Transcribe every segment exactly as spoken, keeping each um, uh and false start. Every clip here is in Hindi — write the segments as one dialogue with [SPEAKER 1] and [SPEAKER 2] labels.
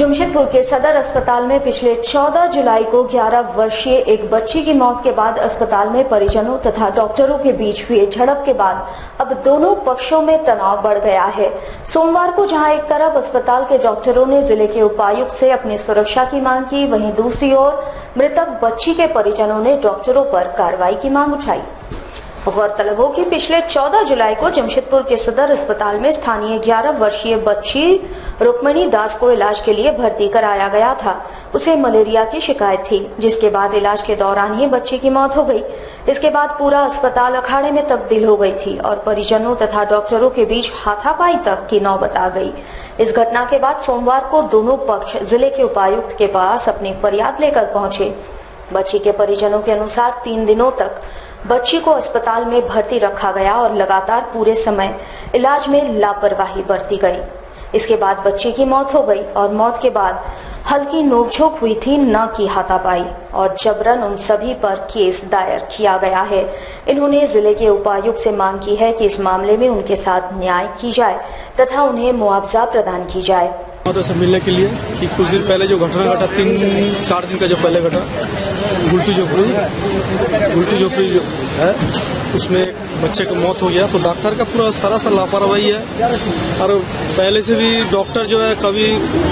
[SPEAKER 1] जमशेदपुर के सदर अस्पताल में पिछले चौदह जुलाई को ग्यारह वर्षीय एक बच्ची की मौत के बाद अस्पताल में परिजनों तथा डॉक्टरों के बीच हुए झड़प के बाद अब दोनों पक्षों में तनाव बढ़ गया है। सोमवार को जहां एक तरफ अस्पताल के डॉक्टरों ने जिले के उपायुक्त से अपनी सुरक्षा की मांग की, वहीं दूसरी ओर मृतक बच्ची के परिजनों ने डॉक्टरों पर कार्रवाई की मांग उठाई। गौरतलब हो कि पिछले चौदह जुलाई को जमशेदपुर के सदर अस्पताल में स्थानीय ग्यारह वर्षीय बच्ची रुक्मणी दास को इलाज के लिए भर्ती कराया गया था। उसे मलेरिया की शिकायत थी, जिसके बाद इलाज के दौरान ही बच्ची की मौत हो गई। इसके बाद पूरा अस्पताल अखाड़े में तब्दील हो गई थी और परिजनों तथा डॉक्टरों के बीच हाथापाई तक की नौबत आ गई। इस घटना के बाद सोमवार को दोनों पक्ष जिले के उपायुक्त के पास अपनी फरियाद लेकर पहुंचे। बच्ची के परिजनों के अनुसार तीन दिनों तक बच्ची को अस्पताल में भर्ती रखा गया और लगातार पूरे समय इलाज में लापरवाही बरती गई। इसके बाद बच्ची की मौत हो गई और मौत के बाद हल्की नोकझोंक हुई थी, न की हाथापाई, और जबरन उन सभी पर केस दायर किया गया है। इन्होंने जिले के उपायुक्त से मांग की है कि इस मामले में उनके साथ न्याय की जाए तथा उन्हें मुआवजा प्रदान की जाए।
[SPEAKER 2] से मिलने के लिए कि कुछ दिन पहले जो घटना घटा, तीन चार दिन का जो पहले घटा, गुलटी झोपड़ी गुलटी झोपड़ी जो है उसमें एक बच्चे की मौत हो गया। तो डॉक्टर का पूरा सरासर लापरवाही है और पहले से भी डॉक्टर जो है कभी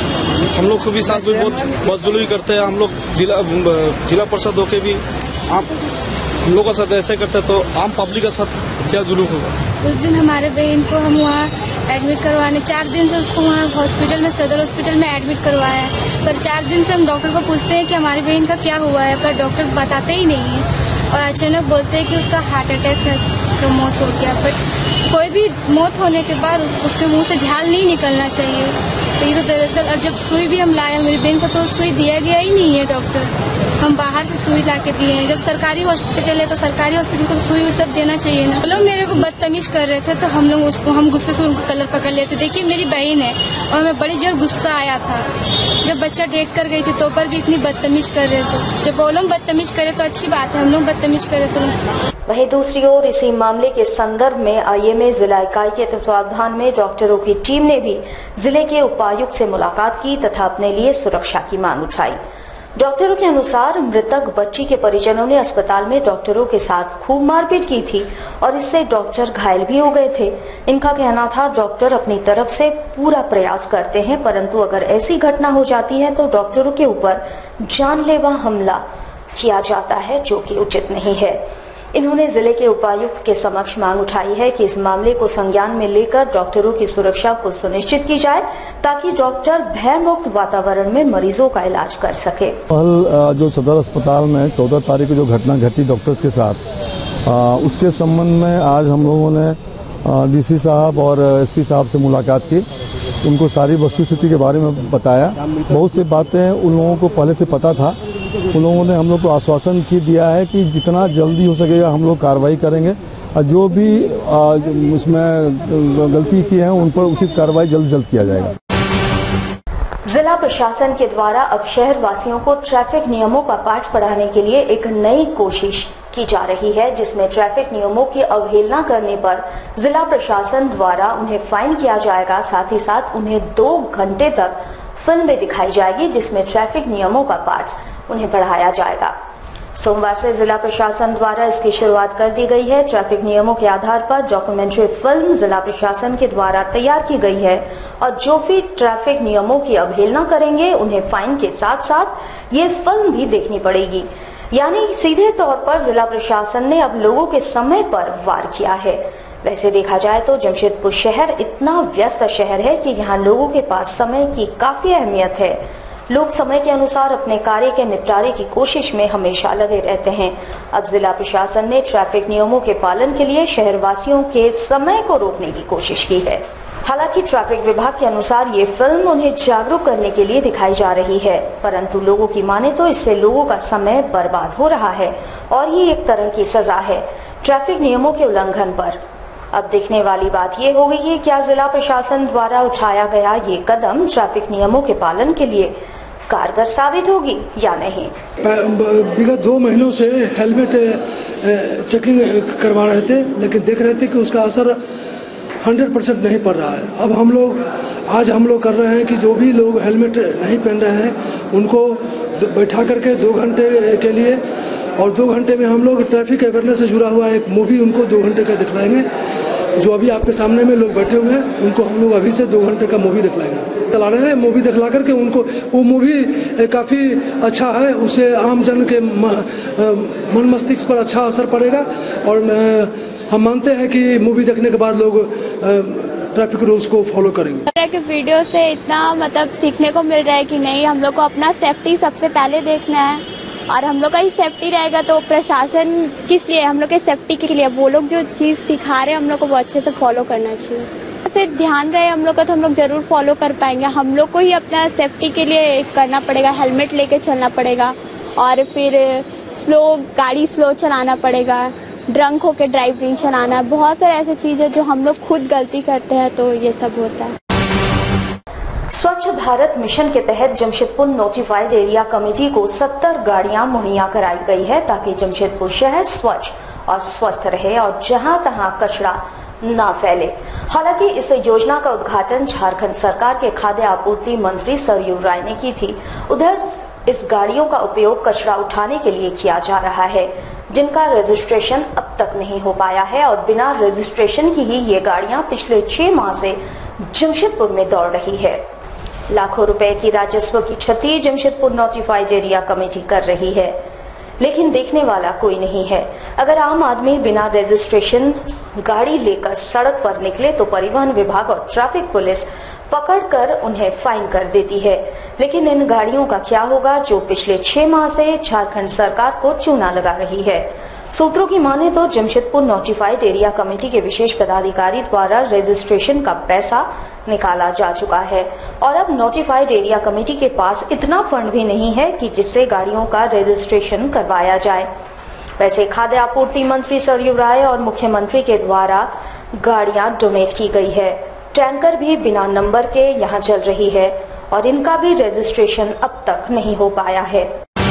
[SPEAKER 2] हम लोग के भी साथ भी बहुत बदजुल्मी करते हैं। हम लोग जिला जिला परिषद होके भी आप हम लोग का साथ ऐसे करते हैं, तो आम पब्लिक का साथ क्या जुलूम होगा।
[SPEAKER 3] उस दिन हमारे बहन को हम वहाँ एडमिट करवाने, चार दिन से उसको वहाँ हॉस्पिटल में, सदर हॉस्पिटल में एडमिट करवाया है। पर चार दिन से हम डॉक्टर को पूछते हैं कि हमारी बहन का क्या हुआ है, पर डॉक्टर बताते ही नहीं है और अचानक बोलते हैं कि उसका हार्ट अटैक से उसका मौत हो गया। बट कोई भी मौत होने के बाद उसके मुंह से झाल नहीं निकलना चाहिए। तो ये तो दरअसल, और जब सुई भी हम लाए मेरी बहन को तो सुई दिया गया ही नहीं है डॉक्टर, हम बाहर से सुई ला के दिए हैं। जब सरकारी हॉस्पिटल है तो सरकारी हॉस्पिटल को तो सुई वो सब देना चाहिए ना। लोग मेरे को बदतमीज कर रहे थे तो हम लोग उसको हम गुस्से से उनको कलर पकड़ लेते। देखिए मेरी बहन है और हमें बड़ी जोर गुस्सा आया था जब बच्चा डेट कर गई थी, तो पर भी इतनी बदतमीज कर रहे थे। जब वो लोग बदतमीज करे तो अच्छी बात है, हम लोग बदतमीज करे तो।
[SPEAKER 1] वहीं दूसरी ओर इसी मामले के संदर्भ में आईएमए जिला इकाई के तत्वावधान में डॉक्टरों की टीम ने भी जिले के उपायुक्त से मुलाकात की तथा अपने लिए सुरक्षा की मांग उठाई। डॉक्टरों के अनुसार मृतक बच्ची के परिजनों ने अस्पताल में डॉक्टरों के साथ खूब मारपीट की थी और इससे डॉक्टर घायल भी हो गए थे। इनका कहना था डॉक्टर अपनी तरफ से पूरा प्रयास करते हैं, परंतु अगर ऐसी घटना हो जाती है तो डॉक्टरों के ऊपर जानलेवा हमला किया जाता है, जो कि उचित नहीं है। इन्होंने जिले के उपायुक्त के समक्ष मांग उठाई है कि इस मामले को संज्ञान में लेकर डॉक्टरों की सुरक्षा को सुनिश्चित की जाए ताकि डॉक्टर भयमुक्त वातावरण में मरीजों का इलाज कर सके।
[SPEAKER 4] कल जो सदर अस्पताल में चौदह तारीख को जो घटना घटी डॉक्टर्स के साथ, उसके संबंध में आज हम लोगों ने डीसी साहब और एसपी साहब से मुलाकात की। उनको सारी वस्तुस्थिति के बारे में बताया। बहुत सी बातें उन लोगों को पहले से पता था। उन लोगों ने हम लोग को आश्वासन की दिया है कि जितना जल्दी हो सकेगा हम लोग कार्रवाई करेंगे और जो भी इसमें गलती की है उन पर उचित कार्रवाई जल्द जल्द किया जाएगा।
[SPEAKER 1] जिला प्रशासन के द्वारा अब शहर वासियों को ट्रैफिक नियमों का पाठ पढ़ाने के लिए एक नई कोशिश की जा रही है, जिसमें ट्रैफिक नियमों की अवहेलना करने पर जिला प्रशासन द्वारा उन्हें फाइन किया जाएगा। साथ ही साथ उन्हें दो घंटे तक फिल्में दिखाई जाएगी जिसमें ट्रैफिक नियमों का पाठ उन्हें पढ़ाया जाएगा। सोमवार से जिला प्रशासन द्वारा इसकी शुरुआत कर दी गई है। ट्रैफिक नियमों के आधार पर डॉक्यूमेंट्री फिल्म जिला प्रशासन के द्वारा तैयार की गई है और जो भी ट्रैफिक नियमों की अवहेलना करेंगे उन्हें फाइन के साथ साथ ये फिल्म भी देखनी पड़ेगी। यानी सीधे तौर पर जिला प्रशासन ने अब लोगों के समय पर वार किया है। वैसे देखा जाए तो जमशेदपुर शहर इतना व्यस्त शहर है कि यहाँ लोगों के पास समय की काफी अहमियत है। लोग समय के अनुसार अपने कार्य के निपटारे की कोशिश में हमेशा लगे रहते हैं। अब जिला प्रशासन ने ट्रैफिक नियमों के पालन के लिए शहरवासियों के समय को रोकने की कोशिश की है। हालांकि ट्रैफिक विभाग के अनुसार ये फिल्म उन्हें जागरूक करने के लिए दिखाई जा रही है, परंतु लोगों की माने तो इससे लोगों का समय बर्बाद हो रहा है और ये एक तरह की सजा है ट्रैफिक नियमों के उल्लंघन पर। अब देखने वाली बात ये होगी कि क्या जिला प्रशासन द्वारा उठाया गया ये कदम ट्रैफिक नियमों के पालन के लिए कारगर साबित होगी या नहीं।
[SPEAKER 5] विगत दो महीनों से हेलमेट चेकिंग करवा रहे थे, लेकिन देख रहे थे कि उसका असर हंड्रेड परसेंट नहीं पड़ रहा है। अब हम लोग आज हम लोग कर रहे हैं कि जो भी लोग हेलमेट नहीं पहन रहे हैं उनको बैठा करके दो घंटे के लिए, और दो घंटे में हम लोग ट्रैफिक अवेयरनेस से जुड़ा हुआ एक मूवी उनको दो घंटे का दिखलाएंगे। जो अभी आपके सामने में लोग बैठे हुए हैं उनको हम लोग अभी से दो घंटे का मूवी दिखलाएंगे। चला रहे हैं मूवी दिखला करके उनको, वो मूवी काफ़ी अच्छा है, उससे आम जन के मन मस्तिष्क पर अच्छा असर पड़ेगा। और हम मानते हैं कि मूवी देखने के बाद लोग ट्रैफिक रूल्स को फॉलो करेंगे।
[SPEAKER 6] कि वीडियो से इतना मतलब सीखने को मिल रहा है कि नहीं, हम लोग को अपना सेफ्टी सबसे पहले देखना है, और हम लोग का ही सेफ्टी रहेगा तो प्रशासन किस लिए, हम लोग के सेफ्टी के लिए। वो लोग जो चीज़ सिखा रहे हैं हम लोग को वो अच्छे से फॉलो करना चाहिए। से ध्यान रहे हम लोग का तो हम लोग जरूर फॉलो कर पाएंगे। हम लोग को ही अपना सेफ्टी के लिए करना पड़ेगा, हेलमेट लेके चलना पड़ेगा, और फिर स्लो गाड़ी स्लो चलाना पड़ेगा, ड्रंक होके ड्राइव नहीं चलाना। बहुत सारे ऐसे चीज़ है जो हम लोग खुद गलती करते हैं तो ये सब होता है।
[SPEAKER 1] स्वच्छ भारत मिशन के तहत जमशेदपुर नोटिफाइड एरिया कमेटी को सत्तर गाड़ियां मुहैया कराई गई है ताकि जमशेदपुर शहर स्वच्छ और स्वस्थ रहे और जहां तहां कचरा न फैले। हालांकि इस योजना का उद्घाटन झारखंड सरकार के खाद्य आपूर्ति मंत्री सरयू राय ने की थी। उधर इस गाड़ियों का उपयोग कचरा उठाने के लिए किया जा रहा है, जिनका रजिस्ट्रेशन अब तक नहीं हो पाया है, और बिना रजिस्ट्रेशन की ही ये गाड़ियां पिछले छह माह से जमशेदपुर में दौड़ रही है। लाखों रुपए की राजस्व की क्षति जमशेदपुर नोटिफाइड एरिया कमेटी कर रही है, लेकिन देखने वाला कोई नहीं है। अगर आम आदमी बिना रजिस्ट्रेशन गाड़ी लेकर सड़क पर निकले तो परिवहन विभाग और ट्रैफिक पुलिस पकड़कर उन्हें फाइन कर देती है, लेकिन इन गाड़ियों का क्या होगा जो पिछले छह माह से झारखंड सरकार को चूना लगा रही है। सूत्रों की माने तो जमशेदपुर नोटिफाइड एरिया कमेटी के विशेष पदाधिकारी द्वारा रजिस्ट्रेशन का पैसा निकाला जा चुका है, और अब नोटिफाइड एरिया कमेटी के पास इतना फंड भी नहीं है कि जिससे गाड़ियों का रजिस्ट्रेशन करवाया जाए। वैसे खाद्य आपूर्ति मंत्री सरयू राय और मुख्यमंत्री के द्वारा गाड़ियां डोनेट की गई है। टैंकर भी बिना नंबर के यहां चल रही है और इनका भी रजिस्ट्रेशन अब तक नहीं हो पाया है।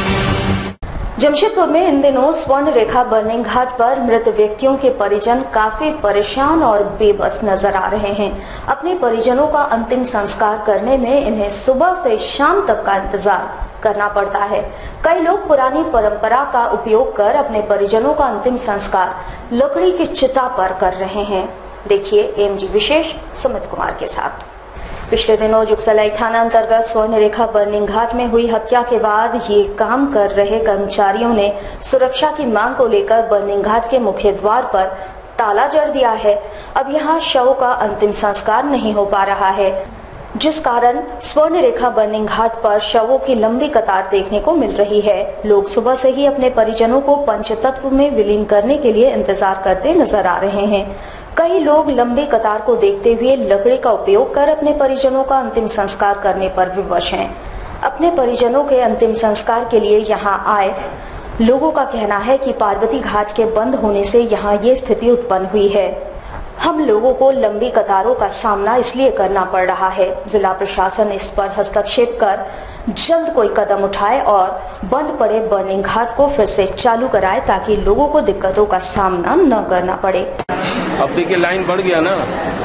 [SPEAKER 1] जमशेदपुर में इन दिनों स्वर्ण रेखा बर्निंग घाट पर मृत व्यक्तियों के परिजन काफी परेशान और बेबस नजर आ रहे हैं। अपने परिजनों का अंतिम संस्कार करने में इन्हें सुबह से शाम तक का इंतजार करना पड़ता है। कई लोग पुरानी परंपरा का उपयोग कर अपने परिजनों का अंतिम संस्कार लकड़ी की चिता पर कर रहे हैं। देखिए एमजी विशेष सुमित कुमार के साथ। पिछले दिनों जुगसलाई थाना अंतर्गत स्वर्ण रेखा बर्निंग घाट में हुई हत्या के बाद ये काम कर रहे कर्मचारियों ने सुरक्षा की मांग को लेकर बर्निंग घाट के मुख्य द्वार पर ताला जड़ दिया है। अब यहाँ शव का अंतिम संस्कार नहीं हो पा रहा है, जिस कारण स्वर्ण रेखा बर्निंग घाट पर शवों की लंबी कतार देखने को मिल रही है। लोग सुबह से ही अपने परिजनों को पंचतत्व में विलीन करने के लिए इंतजार करते नजर आ रहे हैं। कई लोग लंबी कतार को देखते हुए लकड़ी का उपयोग कर अपने परिजनों का अंतिम संस्कार करने पर विवश हैं। अपने परिजनों के अंतिम संस्कार के लिए यहां आए लोगों का कहना है कि पार्वती घाट के बंद होने से यहां ये स्थिति उत्पन्न हुई है। हम लोगों को लंबी कतारों का सामना इसलिए करना पड़ रहा है। जिला प्रशासन इस पर हस्तक्षेप कर जल्द कोई कदम उठाए और बंद पड़े बर्निंग घाट को फिर से चालू कराए ताकि लोगों को दिक्कतों का सामना न करना पड़े।
[SPEAKER 7] अब देखिए लाइन बढ़ गया ना,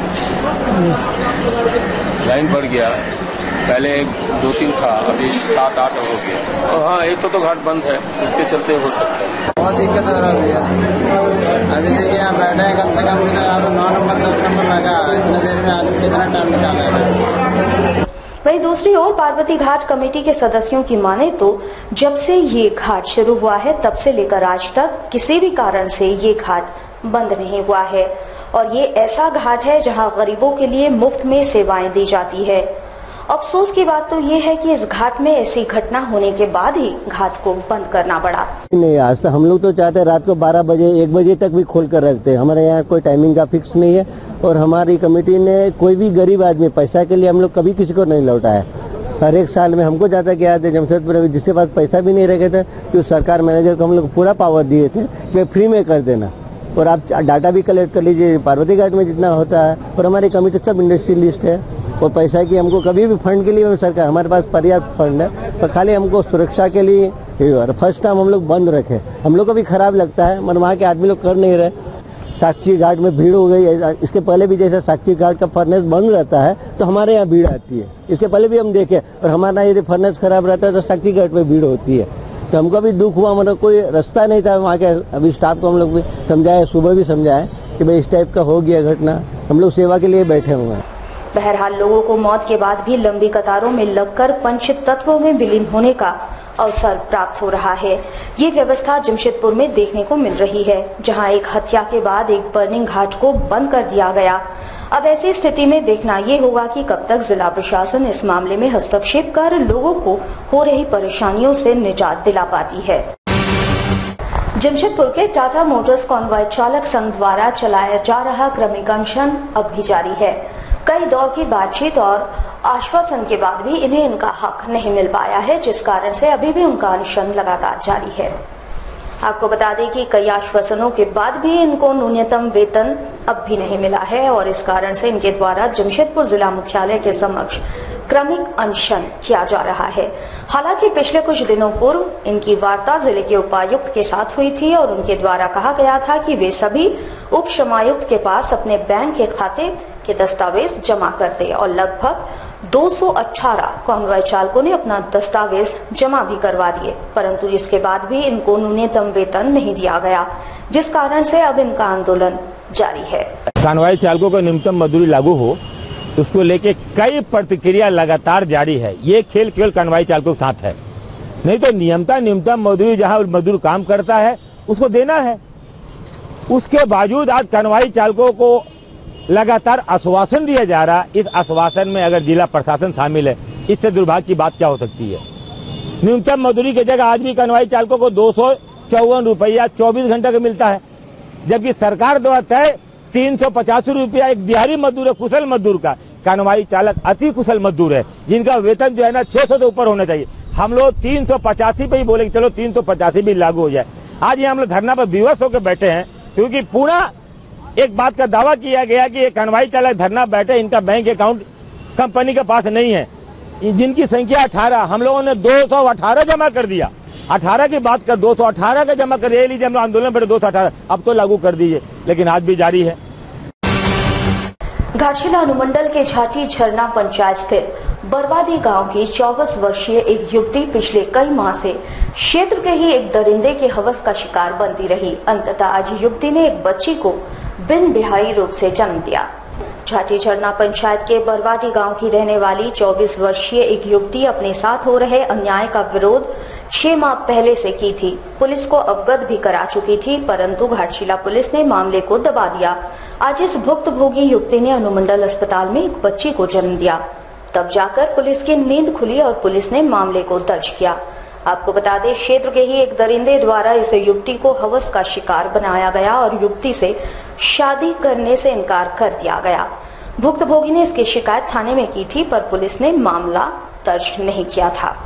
[SPEAKER 7] लाइन बढ़ गया। पहले दो तीन था, अभी सात आठ हो गया। और हाँ, एक तो, तो घाट बंद है, उसके चलते हो सकता है।
[SPEAKER 8] बहुत दिक्कत हो रही है। अभी देखिए यहाँ बैठे हैं, कम से कम अब नौ नंबर दस नंबर लगा, इतने देर में आदमी कितना टाइम निकालेगा।
[SPEAKER 1] वहीं दूसरी ओर पार्वती घाट कमेटी के सदस्यों की माने तो जब से ये घाट शुरू हुआ है तब से लेकर आज तक किसी भी कारण से ये घाट बंद नहीं हुआ है, और ये ऐसा घाट है जहां गरीबों के लिए मुफ्त में सेवाएं दी जाती है। अफसोस की बात तो ये है कि इस घाट में ऐसी घटना होने के बाद ही घाट को बंद करना पड़ा।
[SPEAKER 9] नहीं, आज तक हम लोग तो चाहते हैं रात को बारह बजे एक बजे तक भी खोल कर रखते हैं। हमारे यहाँ कोई टाइमिंग का फिक्स नहीं है, और हमारी कमेटी ने कोई भी गरीब आदमी पैसा के लिए हम लोग कभी किसी को नहीं लौटाया। हर एक साल में हमको ज्यादा क्या है, जमशेदपुर में जिसके पास पैसा भी नहीं रखे थे तो सरकार मैनेजर को हम लोग पूरा पावर दिए थे कि फ्री में कर देना, और आप डाटा भी कलेक्ट कर लीजिए पार्वती घाट में जितना होता है। और हमारी कमेटी सब इंडस्ट्रियलिस्ट है, और पैसा की हमको कभी भी फंड के लिए सरकार, हमारे पास पर्याप्त फंड है, तो खाली हमको सुरक्षा के लिए फर्स्ट टाइम हम लोग बंद रखे। हम लोग को भी खराब लगता है, मगर वहाँ के आदमी लोग कर नहीं रहे। साक्षी घाट में भीड़ हो गई है। इसके पहले भी जैसे साक्षी घाट का फर्नेस बंद रहता है तो हमारे यहाँ भीड़ आती है। इसके पहले भी हम देखे, और हमारा यदि फर्नेस खराब रहता है तो साक्षी घाट में भीड़ होती है। तो हमको भी दुख हुआ, मतलब कोई रास्ता नहीं था वहाँ के। अभी स्टाफ को हम लोग भी समझाए, सुबह भी समझाए कि भाई इस टाइप का हो गया घटना, हम लोग सेवा के लिए बैठे हुए हैं।
[SPEAKER 1] बहरहाल लोगों को मौत के बाद भी लंबी कतारों में लगकर पंच तत्वों में विलीन होने का अवसर प्राप्त हो रहा है। ये व्यवस्था जमशेदपुर में देखने को मिल रही है, जहां एक हत्या के बाद एक बर्निंग घाट को बंद कर दिया गया। अब ऐसी स्थिति में देखना ये होगा कि कब तक जिला प्रशासन इस मामले में हस्तक्षेप कर लोगों को हो रही परेशानियों से निजात दिला पाती है। जमशेदपुर के टाटा मोटर्स कॉन्वॉय चालक संघ द्वारा चलाया जा रहा क्रमिक अनशन अब भी जारी है। कई दौर की बातचीत और आश्वासन के बाद भी इन्हें इनका हक नहीं मिल पाया है, जिस कारण से अभी भी उनका अनशन लगातार जारी है। आपको बता दें कि कई आश्वासनों के बाद भी इनको न्यूनतम वेतन अब भी नहीं मिला है और इस कारण से इनके द्वारा जमशेदपुर जिला मुख्यालय के समक्ष क्रमिक अनशन किया जा रहा है। हालांकि पिछले कुछ दिनों पूर्व इनकी वार्ता जिले के उपायुक्त के साथ हुई थी और उनके द्वारा कहा गया था कि वे सभी उप श्रमायुक्त के पास अपने बैंक के खाते के दस्तावेज जमा कर दे और लगभग दो सौ अठारह कॉन्वॉय चालकों ने अपना दस्तावेज जमा भी करवा दिए, परंतु इसके बाद भी इनको न्यूनतम वेतन नहीं दिया गया, जिस कारण से अब इनका आंदोलन जारी है।
[SPEAKER 10] कॉन्वॉय चालकों को न्यूनतम मजदूरी लागू हो, उसको लेके कई प्रतिक्रिया लगातार जारी है। ये खेल केवल कॉन्वॉय चालकों के साथ है, नहीं तो नियमता न्यूनतम मजदूरी जहाँ मजदूर काम करता है उसको देना है। उसके बावजूद आज कॉन्वॉय चालकों को लगातार आश्वासन दिया जा रहा। इस आश्वासन में अगर जिला प्रशासन शामिल है, इससे दुर्भाग्य की बात क्या हो सकती है। न्यूनतम मजदूरी की जगह आज भी कॉन्वॉय चालकों को दो सौ चौवन रुपया चौबीस घंटे का मिलता है, जबकि सरकार द्वारा तय तीन सौ पचासी रुपया एक दिहाड़ी मजदूर है, कुशल मजदूर का। कॉन्वॉय चालक अति कुशल मजदूर है, जिनका वेतन जो है ना छह सौ से ऊपर होना चाहिए। हम लोग तीन सौ पचासी पे ही बोले चलो तीन सौ पचासी भी लागू हो जाए। आज ये हम लोग धरना पर विवश होकर बैठे हैं, क्योंकि पूरा एक बात का दावा किया गया कि ये कॉन्वॉय चालक धरना बैठे, इनका बैंक अकाउंट कंपनी के पास नहीं है, जिनकी संख्या अठारह, हम लोगों ने दो सौ अठारह जमा कर दिया। अठारह की बात कर दो सौ अठारह का जमा कर दिया, लीजिए हम लोग आंदोलन पर दो सौ अठारह अब तो लागू कर दीजिए, लेकिन आज भी जारी है।
[SPEAKER 1] घाटशिला अनुमंडल के झाटी झरना पंचायत स्थित बरवाडी गांव की चौबीस वर्षीय एक युवती पिछले कई माह से क्षेत्र के ही एक दरिंदे के हवस का शिकार बनती रही। अंततः आज युवती ने एक बच्ची को बिन बिहारी रूप से जन्म दिया। झाटी झरना पंचायत के बरवाडी गांव की रहने वाली चौबीस वर्षीय एक युवती अपने साथ हो रहे अन्याय का विरोध छह माह पहले से की थी। पुलिस को अवगत भी करा चुकी थी, परंतु घाटशिला पुलिस ने मामले को दबा दिया। आज इस भुक्तभोगी युवती ने अनुमंडल अस्पताल में एक बच्ची को जन्म दिया, तब जाकर पुलिस की नींद खुली और पुलिस ने मामले को दर्ज किया। आपको बता दें, क्षेत्र के ही एक दरिंदे द्वारा इस युवती को हवस का शिकार बनाया गया और युवती से शादी करने से इनकार कर दिया गया। भुक्तभोगी ने इसकी शिकायत थाने में की थी, पर पुलिस ने मामला दर्ज नहीं किया था।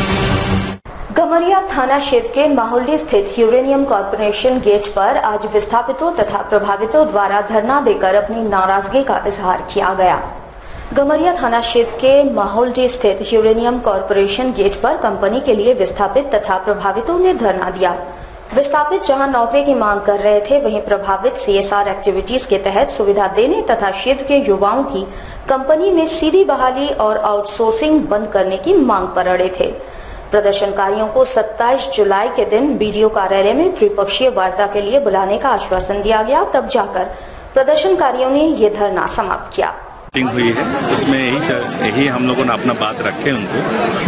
[SPEAKER 1] गमरिया थाना क्षेत्र के माहुल्डी स्थित यूरेनियम कॉर्पोरेशन गेट पर आज विस्थापितों तथा प्रभावितों द्वारा धरना देकर अपनी नाराजगी का इजहार किया गया। गमरिया थाना क्षेत्र के माहुल्डी स्थित यूरेनियम कॉर्पोरेशन गेट पर कंपनी के लिए विस्थापित तथा प्रभावितों ने धरना दिया। विस्थापित जहां नौकरी की मांग कर रहे थे, वहीं प्रभावित सीएसआर एक्टिविटीज के तहत सुविधा देने तथा क्षेत्र के युवाओं की कंपनी में सीधी बहाली और आउटसोर्सिंग बंद करने की मांग पर अड़े थे। प्रदर्शनकारियों को सत्ताईस जुलाई के दिन बीडीओ कार्यालय में त्रिपक्षीय वार्ता के लिए बुलाने का आश्वासन दिया गया, तब जाकर प्रदर्शनकारियों ने ये धरना समाप्त किया।
[SPEAKER 11] मीटिंग हुई है, उसमें यही यही हम लोगों ने अपना बात रखे उनको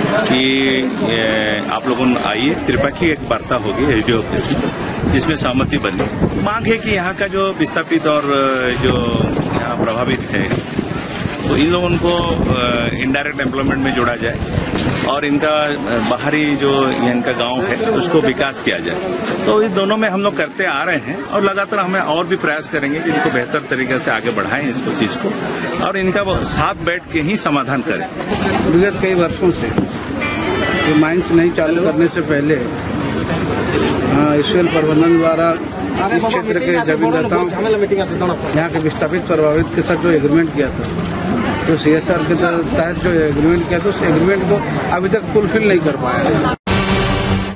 [SPEAKER 11] कि आप लोगों आइए, त्रिपक्षीय एक वार्ता होगी एसडीओ ऑफिस में, जिसमें सहमति बनी। मांग है कि यहाँ का जो विस्थापित और जो यहाँ प्रभावित है, तो इन लोगों को इनडायरेक्ट एम्प्लॉयमेंट में जोड़ा जाए और इनका बाहरी जो इनका गांव है उसको विकास किया जाए। तो इस दोनों में हम लोग करते आ रहे हैं और लगातार हमें और भी प्रयास करेंगे कि इनको बेहतर तरीके से आगे बढ़ाएं इसको चीज को, और इनका साथ बैठ के ही समाधान करें।
[SPEAKER 12] विगत कई वर्षों से जो माइंस नहीं चालू करने से पहले ईश्वर प्रबंधन द्वारा इस क्षेत्र के जमींदाताओं, यहाँ के विस्थापित प्रभावित के साथ जो एग्रीमेंट किया था, तो सीएसआर के तहत जो एग्रीमेंट किया था, उस एग्रीमेंट को अभी तक फुलफिल नहीं कर पाया।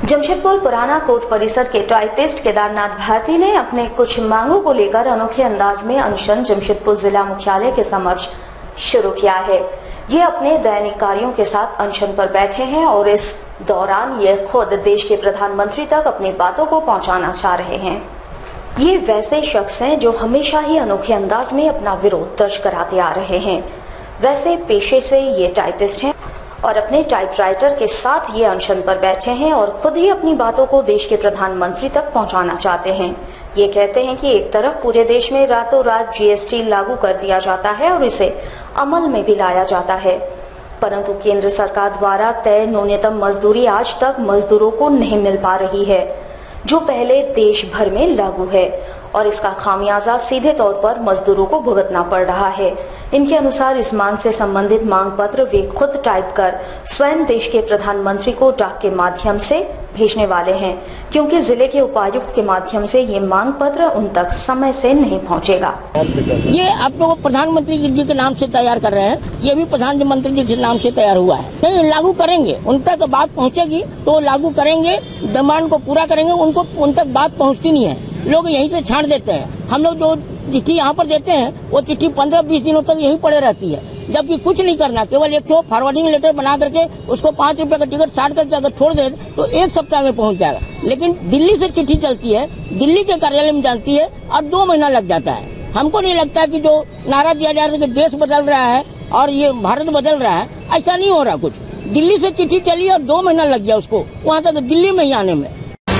[SPEAKER 1] जमशेदपुर पुराना कोर्ट परिसर के टाइपिस्ट केदारनाथ भारती ने अपने कुछ मांगों को लेकर अनोखे अंदाज में अनशन जमशेदपुर जिला मुख्यालय के समक्ष शुरू किया है। ये अपने दैनिक कार्यों के साथ अनशन पर बैठे हैं और इस दौरान ये खुद देश के प्रधानमंत्री तक अपनी बातों को पहुंचाना चाह रहे हैं। ये वैसे शख्स हैं जो हमेशा ही अनोखे अंदाज में अपना विरोध दर्ज कराते आ रहे हैं। वैसे पेशे से ये टाइपिस्ट हैं और अपने टाइपराइटर के साथ ये अनशन पर बैठे हैं और खुद ही अपनी बातों को देश के प्रधानमंत्री तक पहुंचाना चाहते हैं। ये कहते हैं कि एक तरफ पूरे देश में रातों रात जीएसटी लागू कर दिया जाता है और इसे अमल में भी लाया जाता है, परंतु केंद्र सरकार द्वारा तय न्यूनतम मजदूरी आज तक मजदूरों को नहीं मिल पा रही है, जो पहले देश भर में लागू है, और इसका खामियाजा सीधे तौर पर मजदूरों को भुगतना पड़ रहा है। इनके अनुसार इस मांग से संबंधित मांग पत्र वे खुद टाइप कर स्वयं देश के प्रधानमंत्री को डाक के माध्यम से भेजने वाले हैं, क्योंकि जिले के उपायुक्त के माध्यम से ये मांग पत्र उन तक समय से नहीं पहुंचेगा।
[SPEAKER 13] ये आप लोग प्रधानमंत्री जी के नाम से तैयार कर रहे हैं, ये भी प्रधानमंत्री जी के नाम से तैयार हुआ है। नहीं, लागू करेंगे, उन तक बात पहुँचेगी तो लागू करेंगे, डिमांड को पूरा करेंगे। उनको उन तक बात पहुँचती नहीं है, लोग यहीं से छाड़ देते हैं। हम लोग जो चिट्ठी यहाँ पर देते हैं वो चिट्ठी पंद्रह बीस दिनों तक यहीं पड़े रहती है, जबकि कुछ नहीं करना, केवल एक तो फॉरवर्डिंग लेटर बना करके उसको पाँच रुपए का टिकट साठ करके अगर छोड़ दे तो एक सप्ताह में पहुँच जाएगा। लेकिन दिल्ली से चिट्ठी चलती है, दिल्ली के कार्यालय में जाती है और दो महीना लग जाता है। हमको नहीं लगता कि जो नारा दिया जा रहा है कि देश बदल रहा है और ये भारत बदल रहा है, ऐसा नहीं हो रहा कुछ। दिल्ली से चिट्ठी चली और दो महीना लग गया उसको वहाँ तक दिल्ली में ही आने में।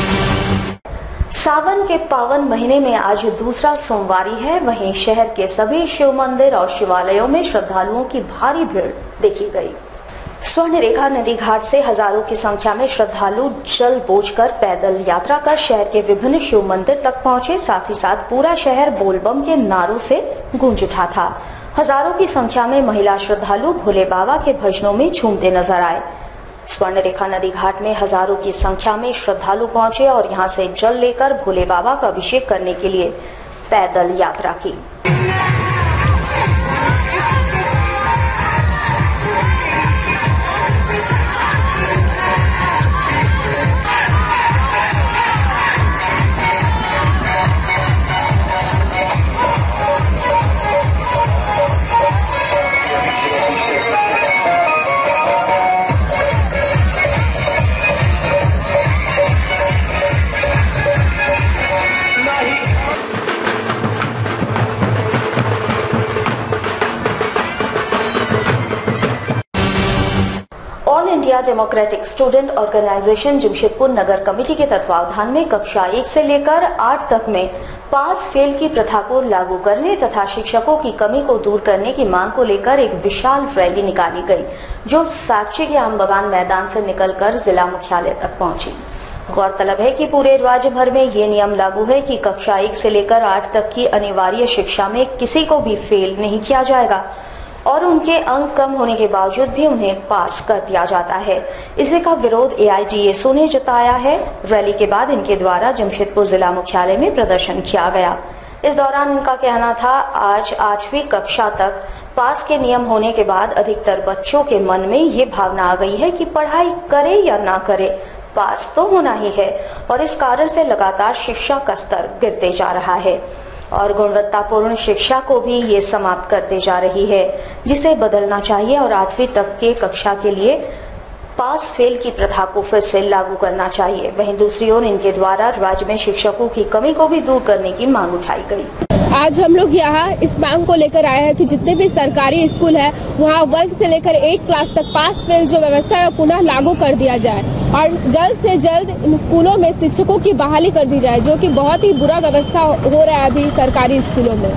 [SPEAKER 1] सावन के पावन महीने में आज दूसरा सोमवारी है। वहीं शहर के सभी शिव मंदिर और शिवालयों में श्रद्धालुओं की भारी भीड़ देखी गई। स्वर्ण रेखा नदी घाट से हजारों की संख्या में श्रद्धालु जल बोझकर पैदल यात्रा कर शहर के विभिन्न शिव मंदिर तक पहुंचे। साथ ही साथ पूरा शहर बोलबम के नारों से गूंज उठा था। हजारों की संख्या में महिला श्रद्धालु भोले बाबा के भजनों में झूमते नजर आए। स्वर्ण रेखा नदी घाट में हजारों की संख्या में श्रद्धालु पहुंचे और यहां से जल लेकर भोले बाबा का अभिषेक करने के लिए पैदल यात्रा की। All India democratic student organisation Jamshedpur नगर कमेटी के तत्वावधान में कक्षा एक से लेकर आठ तक में पास फेल की प्रथा को लागू करने तथा शिक्षकों की कमी को दूर करने की मांग को लेकर एक विशाल रैली निकाली गई, जो साक्षी के आम बगान मैदान से निकलकर जिला मुख्यालय तक पहुंची। गौरतलब है कि पूरे राज्य भर में ये नियम लागू है कि कक्षा एक से लेकर आठ तक की अनिवार्य शिक्षा में किसी को भी फेल नहीं किया जाएगा और उनके अंक कम होने के बावजूद भी उन्हें पास कर दिया जाता है। इसी का विरोध ए आई डी एस ओ ने जताया है। रैली के बाद इनके द्वारा जमशेदपुर जिला मुख्यालय में प्रदर्शन किया गया। इस दौरान उनका कहना था, आज आठवीं कक्षा तक पास के नियम होने के बाद अधिकतर बच्चों के मन में ये भावना आ गई है कि पढ़ाई करे या ना करे, पास तो होना ही है, और इस कारण से लगातार शिक्षा का स्तर गिरते जा रहा है और गुणवत्तापूर्ण शिक्षा को भी ये समाप्त करते जा रही है, जिसे बदलना चाहिए और आठवीं तक के कक्षा के लिए पास फेल की प्रथा को फिर से लागू करना चाहिए। वहीं दूसरी ओर इनके द्वारा राज्य में शिक्षकों की कमी को भी दूर करने की मांग उठाई गई।
[SPEAKER 14] आज हम लोग यहाँ इस मांग को लेकर आए हैं कि जितने भी सरकारी स्कूल है वहाँ वन से लेकर एट क्लास तक पास फेल जो व्यवस्था है पुनः लागू कर दिया जाए और जल्द से जल्द इन स्कूलों में शिक्षकों की बहाली कर दी जाए, जो कि बहुत ही बुरा व्यवस्था हो रहा है अभी सरकारी स्कूलों में।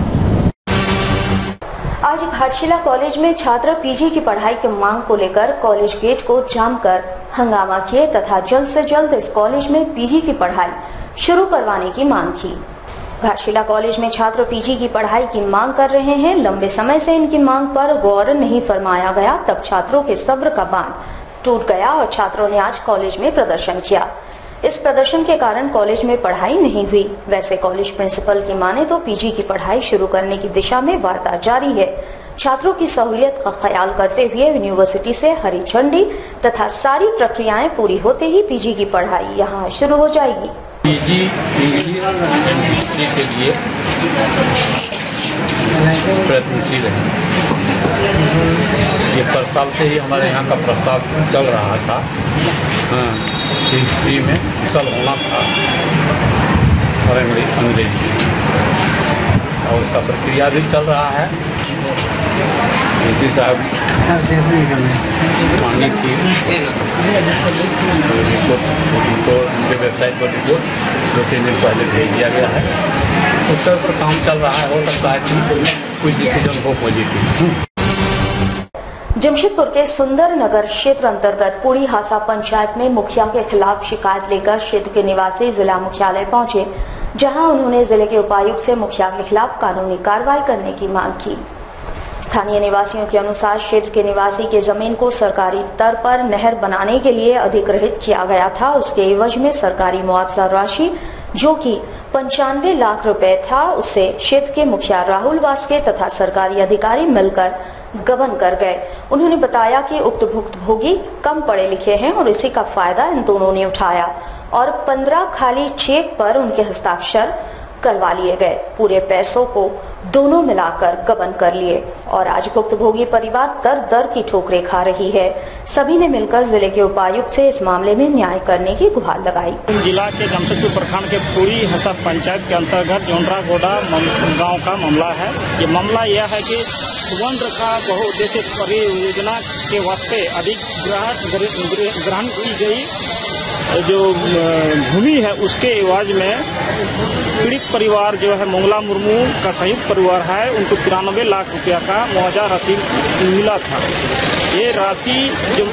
[SPEAKER 1] आज घाटशिला कॉलेज में छात्र पीजी की पढ़ाई की मांग को लेकर कॉलेज गेट को जाम कर हंगामा किए तथा जल्द से जल्द इस कॉलेज में पीजी की पढ़ाई शुरू करवाने की मांग की। घाटशिला कॉलेज में छात्र पीजी की पढ़ाई की मांग कर रहे हैं। लंबे समय से इनकी मांग पर गौर नहीं फरमाया गया, तब छात्रों के सब्र का बांध टूट गया और छात्रों ने आज कॉलेज में प्रदर्शन किया। इस प्रदर्शन के कारण कॉलेज में पढ़ाई नहीं हुई। वैसे कॉलेज प्रिंसिपल की माने तो पीजी की पढ़ाई शुरू करने की दिशा में वार्ता जारी है, छात्रों की सहूलियत का ख्याल करते हुए यूनिवर्सिटी से हरी झंडी तथा सारी प्रक्रियाएं पूरी होते ही पीजी की पढ़ाई यहां शुरू हो जाएगी।
[SPEAKER 15] पीजी इंग्लिश एंड हिस्ट्री के लिए प्रयत्नशील है। ये पर साल से ही हमारे यहाँ का प्रस्ताव चल रहा था। हाँ, हिस्ट्री में चल होना था और अंग्रेजी और उसका प्रक्रिया भी चल रहा है। साहब माननीय की रिपोर्ट उनको उनके वेबसाइट पर रिपोर्ट दो तीन दिन पहले भेज दिया गया है। उस तरह पर काम चल रहा है। हो सकता है कि कुछ डिसीजन हो पॉजिटिव।
[SPEAKER 1] जमशेदपुर के सुंदर नगर क्षेत्र अंतर्गत पुड़ी हासा पंचायत में मुखिया के खिलाफ शिकायत लेकर क्षेत्र के निवासी जिला मुख्यालय पहुंचे, जहां उन्होंने जिले के उपायुक्त से मुखिया के खिलाफ कानूनी कार्रवाई करने की मांग की। स्थानीय निवासियों के अनुसार क्षेत्र के निवासी के जमीन को सरकारी तौर पर नहर बनाने के लिए अधिग्रहित किया गया था। उसके एवज में सरकारी मुआवजा राशि जो कि पंचानवे लाख रुपए था, उससे क्षेत्र के मुखिया राहुल वास्के तथा सरकारी अधिकारी मिलकर गबन कर गए। उन्होंने बताया कि उक्त भुक्तभोगी कम पढ़े लिखे हैं और इसी का फायदा इन दोनों ने उठाया और पंद्रह खाली चेक पर उनके हस्ताक्षर करवा लिए गए। पूरे पैसों को दोनों मिलाकर गबन कर लिए और आज भुक्तभोगी परिवार दर दर की ठोकरें खा रही है। सभी ने मिलकर जिले के उपायुक्त से इस मामले में न्याय करने की गुहार लगाई।
[SPEAKER 16] जिला के जमशेदपुर प्रखंड के पुड़ी हसा पंचायत के अंतर्गत जोनरा गोडा गांव का मामला है। ये मामला यह है कि सुवर्ण रेखा बहुउद्देशीय परियोजना के वास्ते अधिग्रहण ग्रहण की गई जो भूमि है उसके एवज में पीड़ित परिवार जो है मंगला मुर्मू का संयुक्त परिवार है, उनको तिरानवे लाख रुपया का मुआवजा राशि मिला था। ये राशि जो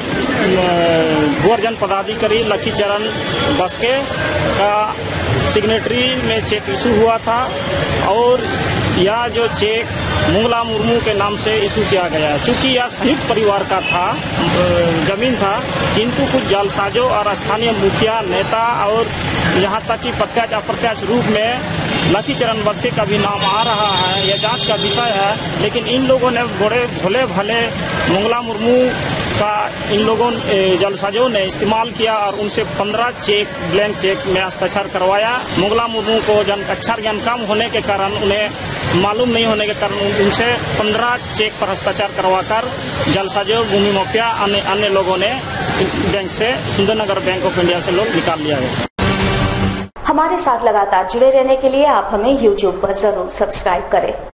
[SPEAKER 16] गोवर्धन पदाधिकारी लकी चरण बस्के का सिग्नेटरी में चेक इशू हुआ था और यह जो चेक मंगला मुर्मू के नाम से इशू किया गया। चूंकि यह संयुक्त परिवार का था, जमीन था, किंतु कुछ जालसाजों और स्थानीय मुखिया नेता और यहाँ तक कि प्रत्यक्ष अप्रत्यक्ष रूप में लकी चरण बस्के का भी नाम आ रहा है। यह जांच का विषय है। लेकिन इन लोगों ने बड़े भोले भले मंगला मुर्मू का इन लोगों जालसाजों ने इस्तेमाल किया और उनसे पंद्रह चेक ब्लैंक चेक में हस्ताक्षर करवाया। मंगला मुर्मू को जन अक्षर ज्ञान कम होने के कारण, उन्हें मालूम नहीं होने के कारण उनसे पंद्रह चेक पर हस्ताक्षर करवाकर जालसाजों, भूमि माफिया अन्य अन्य लोगों ने बैंक से सुंदरनगर बैंक ऑफ इंडिया से लोन निकाल लिया है।
[SPEAKER 1] हमारे साथ लगातार जुड़े रहने के लिए आप हमें यूट्यूब पर जरूर सब्सक्राइब करें।